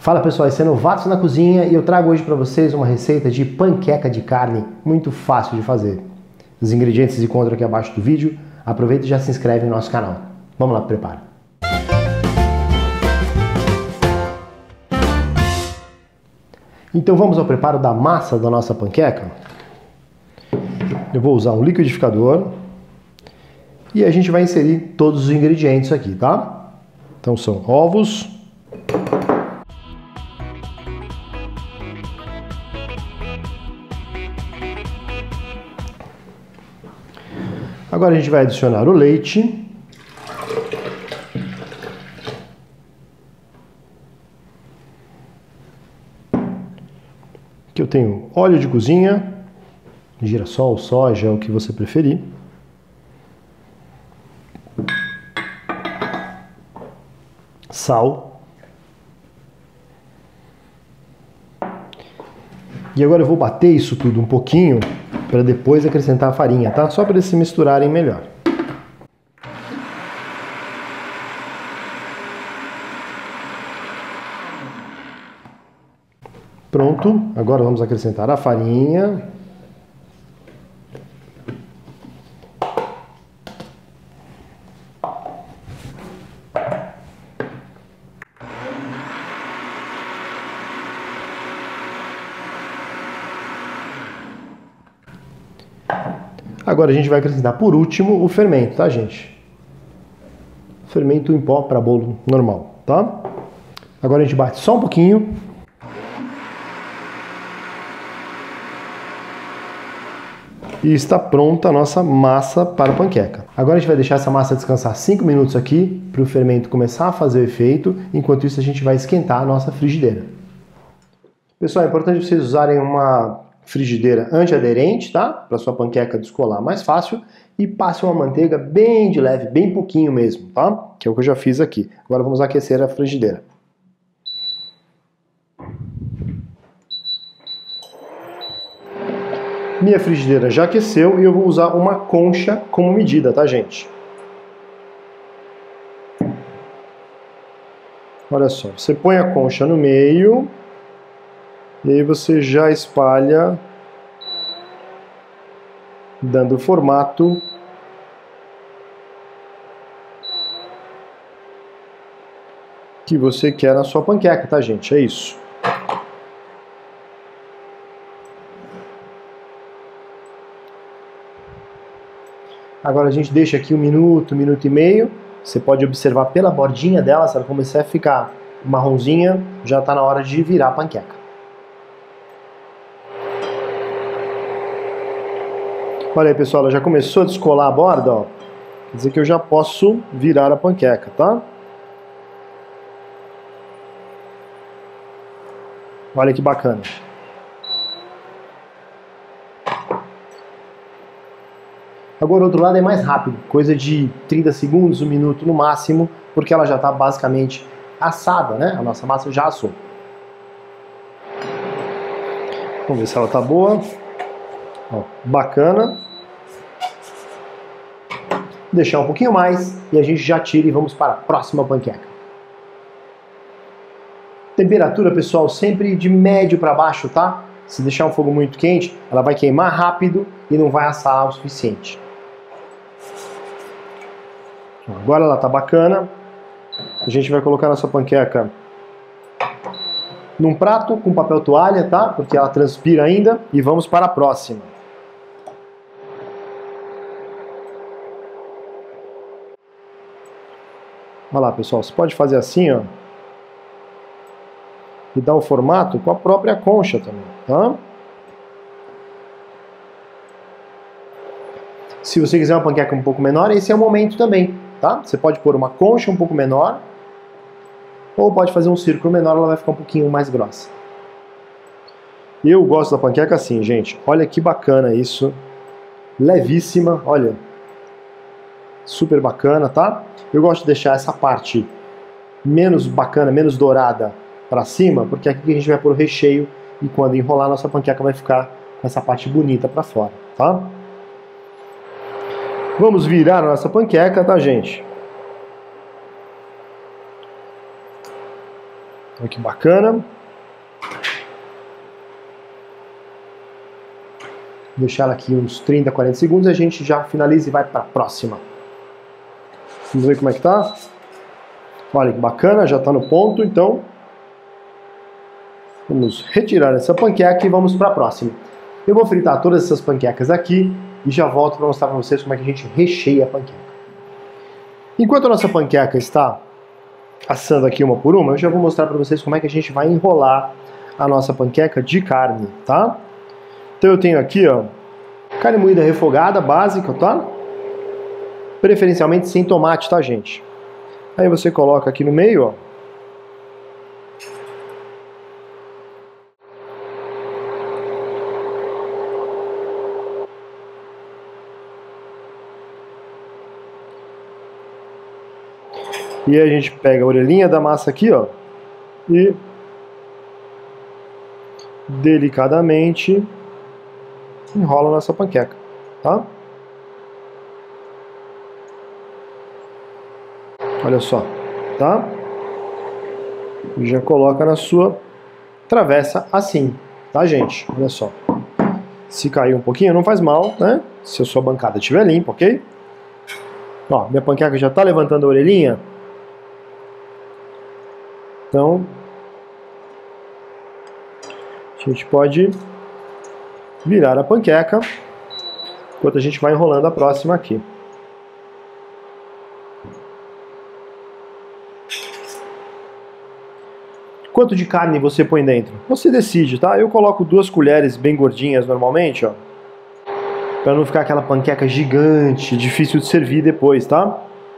Fala pessoal, esse é Novatos na Cozinha e eu trago hoje para vocês uma receita de panqueca de carne muito fácil de fazer. Os ingredientes se encontram aqui abaixo do vídeo. Aproveita e já se inscreve no nosso canal. Vamos lá pro preparo. Então vamos ao preparo da massa da nossa panqueca. Eu vou usar um liquidificador e a gente vai inserir todos os ingredientes aqui, tá? Então são ovos, agora a gente vai adicionar o leite, aqui eu tenho óleo de cozinha, girassol, soja, o que você preferir. Sal. E agora eu vou bater isso tudo um pouquinho para depois acrescentar a farinha, tá? Só para eles se misturarem melhor. Pronto, agora vamos acrescentar a farinha. Agora a gente vai acrescentar por último o fermento, tá, gente? Fermento em pó para bolo normal, tá? Agora a gente bate só um pouquinho. E está pronta a nossa massa para a panqueca. Agora a gente vai deixar essa massa descansar 5 minutos aqui para o fermento começar a fazer o efeito. Enquanto isso a gente vai esquentar a nossa frigideira. Pessoal, é importante vocês usarem uma frigideira antiaderente, tá? Para sua panqueca descolar mais fácil. E passe uma manteiga bem de leve, bem pouquinho mesmo, tá? Que é o que eu já fiz aqui. Agora vamos aquecer a frigideira. Minha frigideira já aqueceu e eu vou usar uma concha como medida, tá, gente? Olha só, você põe a concha no meio e aí você já espalha, dando o formato que você quer na sua panqueca, tá, gente? É isso. Agora a gente deixa aqui 1 minuto, 1 minuto e meio. Você pode observar pela bordinha dela, se ela começar a ficar marronzinha, já está na hora de virar a panqueca. Olha aí, pessoal, ela já começou a descolar a borda, ó. Quer dizer que eu já posso virar a panqueca, tá? Olha que bacana. Agora o outro lado é mais rápido, coisa de 30 segundos, 1 minuto no máximo, porque ela já está basicamente assada, né? A nossa massa já assou. Vamos ver se ela está boa. Ó, bacana. Deixar um pouquinho mais e a gente já tira e vamos para a próxima panqueca. Temperatura, pessoal, sempre de médio para baixo, tá? Se deixar um fogo muito quente, ela vai queimar rápido e não vai assar o suficiente. Agora ela tá bacana. A gente vai colocar nossa panqueca num prato com papel toalha, tá? Porque ela transpira ainda. E vamos para a próxima. Olha lá, pessoal. Você pode fazer assim, ó. E dar o formato com a própria concha também, tá? Se você quiser uma panqueca um pouco menor, esse é o momento também, tá? Você pode pôr uma concha um pouco menor, ou pode fazer um círculo menor, ela vai ficar um pouquinho mais grossa. Eu gosto da panqueca assim, gente. Olha que bacana isso. Levíssima, olha. Super bacana, tá? Eu gosto de deixar essa parte menos bacana, menos dourada para cima, porque aqui a gente vai pôr o recheio e quando enrolar nossa panqueca vai ficar com essa parte bonita para fora, tá? Vamos virar a nossa panqueca, tá, gente? Olha que bacana. Deixar ela aqui uns 30, 40 segundos, a gente já finaliza e vai para a próxima. Vamos ver como é que tá. Olha que bacana, já está no ponto, então vamos retirar essa panqueca e vamos para a próxima. Eu vou fritar todas essas panquecas aqui e já volto para mostrar para vocês como é que a gente recheia a panqueca. Enquanto a nossa panqueca está assando aqui uma por uma, eu já vou mostrar para vocês como é que a gente vai enrolar a nossa panqueca de carne, tá? Então eu tenho aqui, ó, carne moída refogada, básica, tá? Preferencialmente sem tomate, tá, gente? Aí você coloca aqui no meio, ó. E a gente pega a orelhinha da massa aqui, ó, e delicadamente enrola a nossa panqueca, tá? Olha só, tá? E já coloca na sua travessa assim, tá, gente? Olha só. Se cair um pouquinho, não faz mal, né? Se a sua bancada estiver limpa, ok? Ó, minha panqueca já tá levantando a orelhinha. Então, a gente pode virar a panqueca enquanto a gente vai enrolando a próxima aqui. Quanto de carne você põe dentro? Você decide, tá? Eu coloco 2 colheres bem gordinhas normalmente, ó, para não ficar aquela panqueca gigante, difícil de servir depois, tá?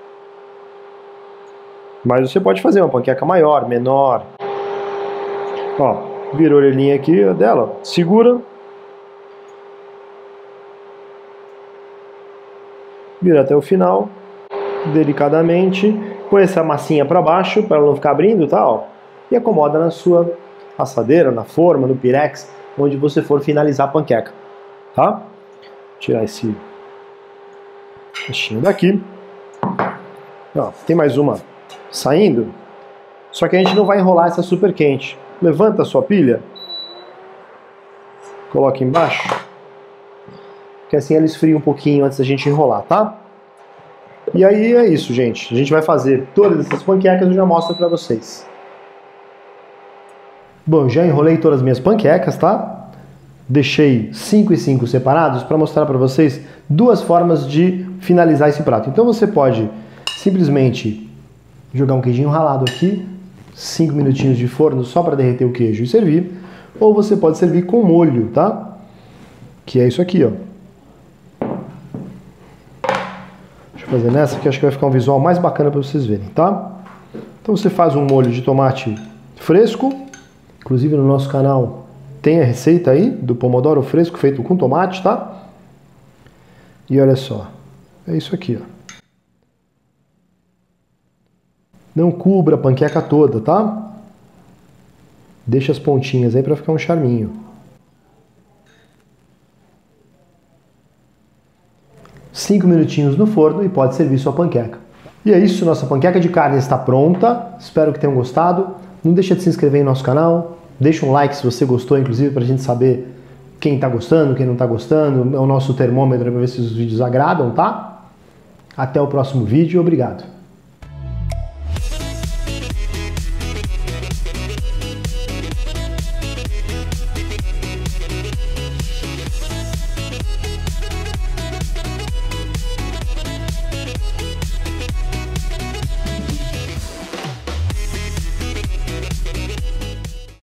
Mas você pode fazer uma panqueca maior, menor. Ó, vira a orelhinha aqui dela, segura. Vira até o final, delicadamente. Põe essa massinha para baixo, para ela não ficar abrindo, tá? Ó, e acomoda na sua assadeira, na forma, no pirex, onde você for finalizar a panqueca, tá? Tirar esse restinho daqui. Ó, tem mais uma saindo, só que a gente não vai enrolar essa super quente. Levanta a sua pilha, coloca embaixo, que assim ela esfria um pouquinho antes da gente enrolar, tá? E aí é isso, gente. A gente vai fazer todas essas panquecas e eu já mostro pra vocês. Bom, já enrolei todas as minhas panquecas, tá? Deixei 5 e 5 separados para mostrar para vocês 2 formas de finalizar esse prato. Então você pode simplesmente jogar um queijinho ralado aqui, 5 minutinhos de forno só para derreter o queijo e servir, ou você pode servir com molho, tá? Que é isso aqui, ó. Deixa eu fazer nessa que acho que vai ficar um visual mais bacana para vocês verem, tá? Então você faz um molho de tomate fresco, inclusive no nosso canal tem a receita aí do pomodoro fresco feito com tomate, tá? E olha só, é isso aqui, ó. Não cubra a panqueca toda, tá? Deixa as pontinhas aí para ficar um charminho. 5 minutinhos no forno e pode servir sua panqueca. E é isso, nossa panqueca de carne está pronta. Espero que tenham gostado. Não deixa de se inscrever em nosso canal. Deixa um like se você gostou, inclusive, para a gente saber quem está gostando, quem não está gostando. É o nosso termômetro para ver se os vídeos agradam, tá? Até o próximo vídeo. Obrigado.